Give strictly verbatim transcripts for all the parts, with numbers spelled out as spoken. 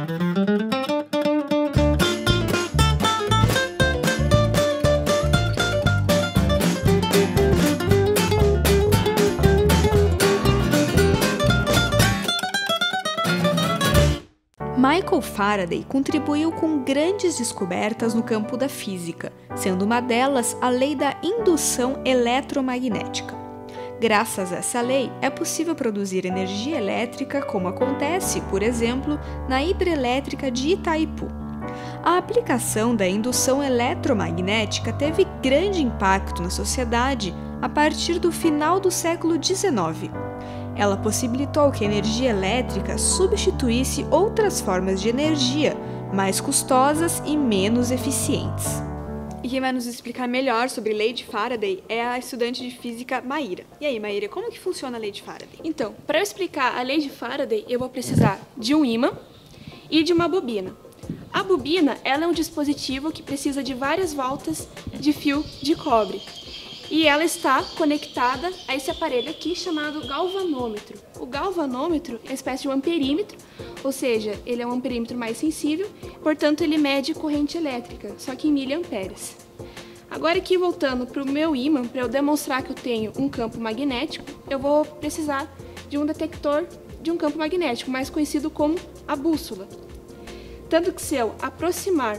Michael Faraday contribuiu com grandes descobertas no campo da física, sendo uma delas a lei da indução eletromagnética. Graças a essa lei, é possível produzir energia elétrica, como acontece, por exemplo, na hidrelétrica de Itaipu. A aplicação da indução eletromagnética teve grande impacto na sociedade a partir do final do século dezenove. Ela possibilitou que a energia elétrica substituísse outras formas de energia, mais custosas e menos eficientes. E quem vai nos explicar melhor sobre a lei de Faraday é a estudante de física Maíra. E aí, Maíra, como que funciona a lei de Faraday? Então, para eu explicar a lei de Faraday, eu vou precisar de um ímã e de uma bobina. A bobina, ela é um dispositivo que precisa de várias voltas de fio de cobre. E ela está conectada a esse aparelho aqui chamado galvanômetro. O galvanômetro é uma espécie de um amperímetro, ou seja, ele é um amperímetro mais sensível, portanto ele mede corrente elétrica, só que em miliamperes. Agora aqui voltando para o meu ímã, para eu demonstrar que eu tenho um campo magnético, eu vou precisar de um detector de um campo magnético, mais conhecido como a bússola. Tanto que se eu aproximar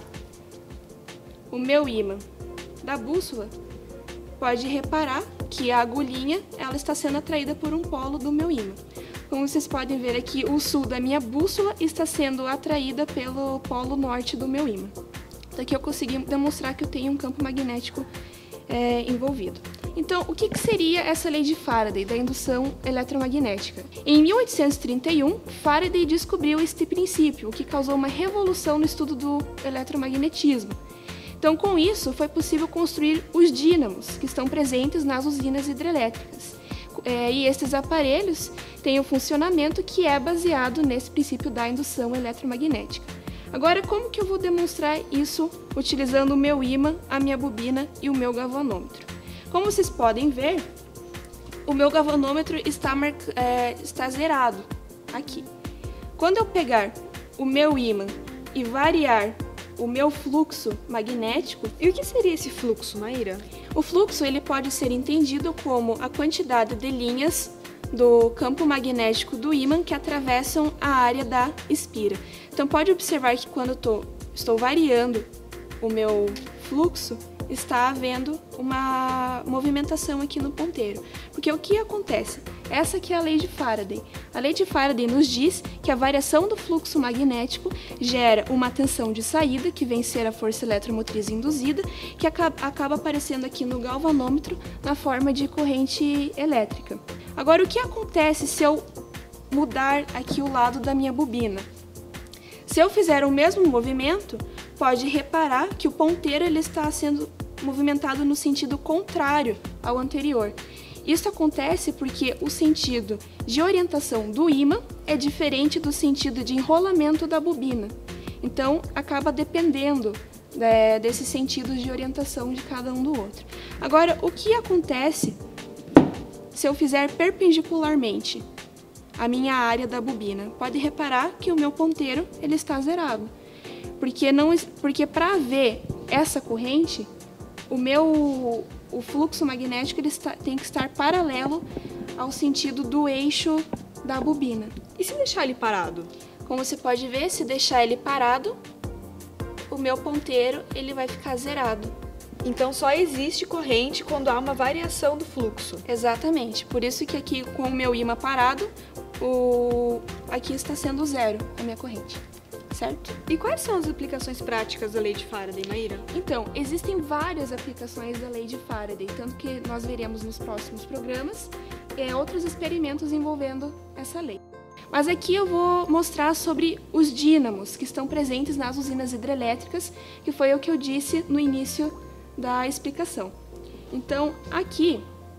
o meu ímã da bússola, pode reparar que a agulhinha ela está sendo atraída por um polo do meu ímã. Como vocês podem ver aqui, o sul da minha bússola está sendo atraída pelo polo norte do meu ímã. Daqui eu consegui demonstrar que eu tenho um campo magnético é, envolvido. Então, o que, que seria essa lei de Faraday, da indução eletromagnética? Em mil oitocentos e trinta e um, Faraday descobriu este princípio, o que causou uma revolução no estudo do eletromagnetismo. Então, com isso, foi possível construir os dínamos, que estão presentes nas usinas hidrelétricas. É, e esses aparelhos têm um funcionamento que é baseado nesse princípio da indução eletromagnética. Agora, como que eu vou demonstrar isso utilizando o meu ímã, a minha bobina e o meu galvanômetro? Como vocês podem ver, o meu galvanômetro está, é, está zerado aqui. Quando eu pegar o meu ímã e variar o meu fluxo magnético. E o que seria esse fluxo, Maíra? O fluxo ele pode ser entendido como a quantidade de linhas do campo magnético do ímã que atravessam a área da espira. Então pode observar que quando eu tô, estou variando o meu fluxo, está havendo uma movimentação aqui no ponteiro. Porque o que acontece? Essa aqui é a lei de Faraday. A lei de Faraday nos diz que a variação do fluxo magnético gera uma tensão de saída, que vem ser a força eletromotriz induzida, que acaba, acaba aparecendo aqui no galvanômetro na forma de corrente elétrica. Agora, o que acontece se eu mudar aqui o lado da minha bobina? Se eu fizer o mesmo movimento, pode reparar que o ponteiro ele está sendo movimentado no sentido contrário ao anterior. Isso acontece porque o sentido de orientação do ímã é diferente do sentido de enrolamento da bobina. Então, acaba dependendo é, desses sentidos de orientação de cada um do outro. Agora, o que acontece se eu fizer perpendicularmente a minha área da bobina? Pode reparar que o meu ponteiro ele está zerado. Porque, não, porque para haver essa corrente, o meu o fluxo magnético ele está, tem que estar paralelo ao sentido do eixo da bobina. E se deixar ele parado? Como você pode ver, se deixar ele parado, o meu ponteiro ele vai ficar zerado. Então só existe corrente quando há uma variação do fluxo. Exatamente. Por isso que aqui com o meu ímã parado, o... aqui está sendo zero a minha corrente. Certo? E quais são as aplicações práticas da lei de Faraday, Maíra? Então, existem várias aplicações da lei de Faraday, tanto que nós veremos nos próximos programas é, outros experimentos envolvendo essa lei. Mas aqui eu vou mostrar sobre os dínamos que estão presentes nas usinas hidrelétricas, que foi o que eu disse no início da explicação. Então, aqui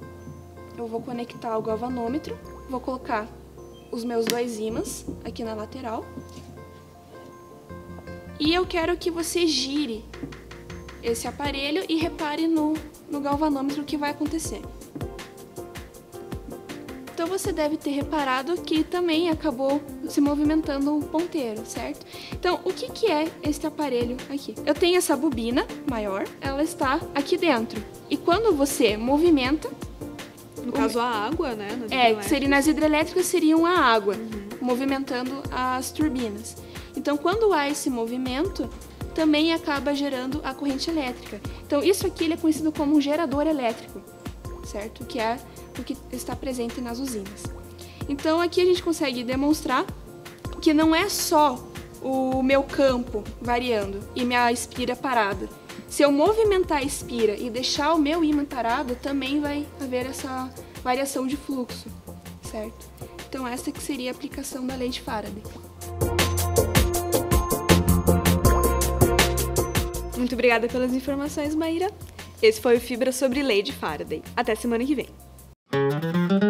eu vou conectar o galvanômetro, vou colocar os meus dois ímãs aqui na lateral. E eu quero que você gire esse aparelho e repare no, no galvanômetro o que vai acontecer. Então você deve ter reparado que também acabou se movimentando um ponteiro, certo? Então, o que, que é este aparelho aqui? Eu tenho essa bobina maior, ela está aqui dentro. E quando você movimenta... No caso, a água, né? Nas É, que seria, nas hidrelétricas seriam a água, uhum. movimentando as turbinas. Então, quando há esse movimento, também acaba gerando a corrente elétrica. Então, isso aqui ele é conhecido como um gerador elétrico, certo? Que é o que está presente nas usinas. Então, aqui a gente consegue demonstrar que não é só o meu campo variando e minha espira parada. Se eu movimentar a espira e deixar o meu ímã parado, também vai haver essa variação de fluxo, certo? Então, essa que seria a aplicação da lei de Faraday. Muito obrigada pelas informações, Maíra. Esse foi o Fibra sobre lei de Faraday. Até semana que vem.